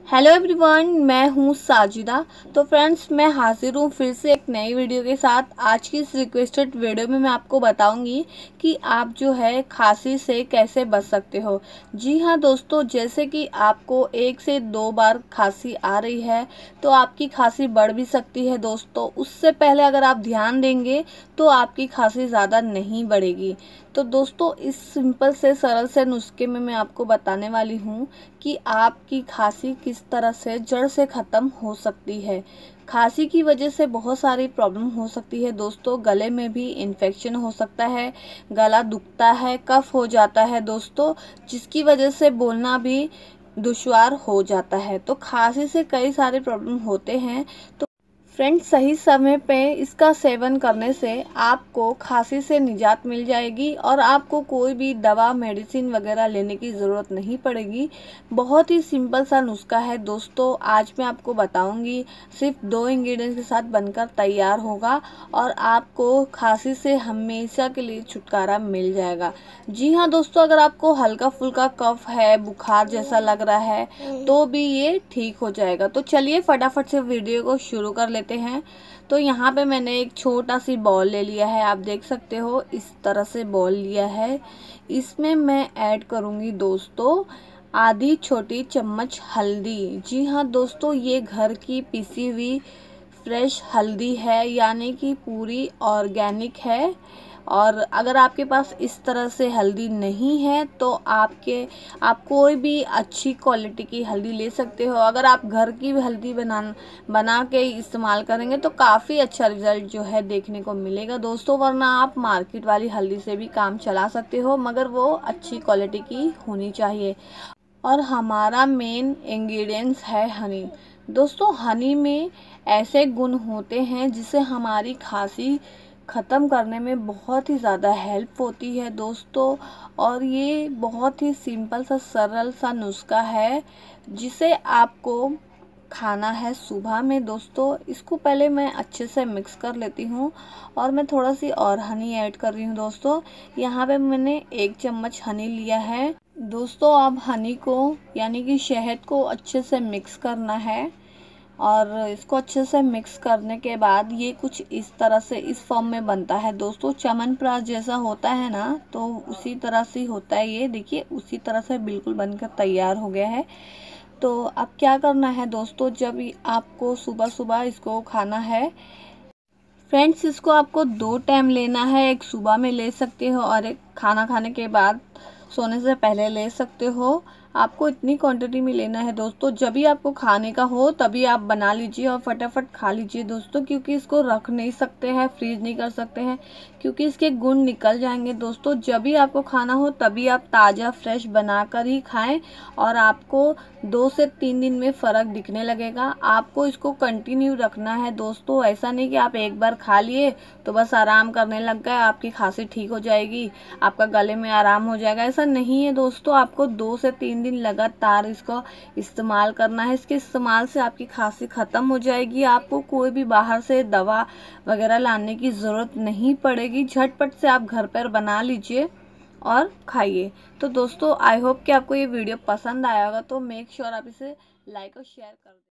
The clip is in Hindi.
हेलो एवरीवन, मैं हूँ साजिदा। तो फ्रेंड्स, मैं हाजिर हूँ फिर से एक नई वीडियो के साथ। आज की इस रिक्वेस्टेड वीडियो में मैं आपको बताऊंगी कि आप जो है खांसी से कैसे बच सकते हो। जी हाँ दोस्तों, जैसे कि आपको 1 से 2 बार खांसी आ रही है तो आपकी खांसी बढ़ भी सकती है दोस्तों। उससे पहले अगर आप ध्यान देंगे तो आपकी खांसी ज़्यादा नहीं बढ़ेगी। तो दोस्तों, इस सिंपल से सरल से नुस्खे में मैं आपको बताने वाली हूँ कि आपकी खांसी किस तरह से जड़ से ख़त्म हो सकती है। खांसी की वजह से बहुत सारी प्रॉब्लम हो सकती है दोस्तों। गले में भी इन्फेक्शन हो सकता है, गला दुखता है, कफ हो जाता है दोस्तों, जिसकी वजह से बोलना भी दुश्वार हो जाता है। तो खांसी से कई सारे प्रॉब्लम होते हैं। तो फ्रेंड्स, सही समय पे इसका सेवन करने से आपको खांसी से निजात मिल जाएगी और आपको कोई भी दवा मेडिसिन वगैरह लेने की ज़रूरत नहीं पड़ेगी। बहुत ही सिंपल सा नुस्खा है दोस्तों, आज मैं आपको बताऊंगी। सिर्फ 2 इंग्रेडिएंट्स के साथ बनकर तैयार होगा और आपको खांसी से हमेशा के लिए छुटकारा मिल जाएगा। जी हाँ दोस्तों, अगर आपको हल्का फुल्का कफ है, बुखार जैसा लग रहा है तो भी ये ठीक हो जाएगा। तो चलिए फटाफट से वीडियो को शुरू कर लेते हैं। तो यहाँ पे मैंने एक छोटा सी बॉल ले लिया है, आप देख सकते हो इस तरह से बॉल लिया है। इसमें मैं ऐड करूँगी दोस्तों आधी छोटी चम्मच हल्दी। जी हाँ दोस्तों, ये घर की पिसी हुई फ्रेश हल्दी है, यानी कि पूरी ऑर्गेनिक है। और अगर आपके पास इस तरह से हल्दी नहीं है तो आप कोई भी अच्छी क्वालिटी की हल्दी ले सकते हो। अगर आप घर की हल्दी बना के इस्तेमाल करेंगे तो काफ़ी अच्छा रिजल्ट जो है देखने को मिलेगा दोस्तों। वरना आप मार्केट वाली हल्दी से भी काम चला सकते हो, मगर वो अच्छी क्वालिटी की होनी चाहिए। और हमारा मेन इंग्रेडिएंट्स है हनी। दोस्तों, हनी में ऐसे गुण होते हैं जिससे हमारी खांसी ख़त्म करने में बहुत ही ज़्यादा हेल्प होती है दोस्तों। और ये बहुत ही सिंपल सा सरल सा नुस्खा है जिसे आपको खाना है सुबह में दोस्तों। इसको पहले मैं अच्छे से मिक्स कर लेती हूँ और मैं थोड़ा सी और हनी ऐड कर रही हूँ दोस्तों। यहाँ पे मैंने 1 चम्मच हनी लिया है दोस्तों। आप हनी को यानी कि शहद को अच्छे से मिक्स करना है और इसको अच्छे से मिक्स करने के बाद ये कुछ इस तरह से इस फॉर्म में बनता है दोस्तों। च्यवनप्राश जैसा होता है ना, तो उसी तरह से होता है ये। देखिए, उसी तरह से बिल्कुल बनकर तैयार हो गया है। तो अब क्या करना है दोस्तों, जब आपको सुबह सुबह इसको खाना है फ्रेंड्स, इसको आपको 2 टाइम लेना है। एक सुबह में ले सकते हो और एक खाना खाने के बाद सोने से पहले ले सकते हो। आपको इतनी क्वांटिटी में लेना है दोस्तों। जब भी आपको खाने का हो तभी आप बना लीजिए और फटाफट खा लीजिए दोस्तों, क्योंकि इसको रख नहीं सकते हैं, फ्रीज नहीं कर सकते हैं, क्योंकि इसके गुण निकल जाएंगे दोस्तों। जब भी आपको खाना हो तभी आप ताज़ा फ्रेश बनाकर ही खाएं और आपको 2 से 3 दिन में फ़र्क दिखने लगेगा। आपको इसको कंटिन्यू रखना है दोस्तों। ऐसा नहीं कि आप एक बार खा लिए तो बस आराम करने लग गए, आपकी खांसी ठीक हो जाएगी, आपका गले में आराम हो जाएगा। ऐसा नहीं है दोस्तों, आपको 2 से 3 दिन लगातार इसको इस्तेमाल करना है। इसके इस्तेमाल से आपकी खांसी ख़त्म हो जाएगी। आपको कोई भी बाहर से दवा वगैरह लाने की ज़रूरत नहीं पड़ेगी। झटपट से आप घर पर बना लीजिए और खाइए। तो दोस्तों, आई होप कि आपको ये वीडियो पसंद आया होगा। तो मेक श्योर आप इसे लाइक और शेयर कर दें।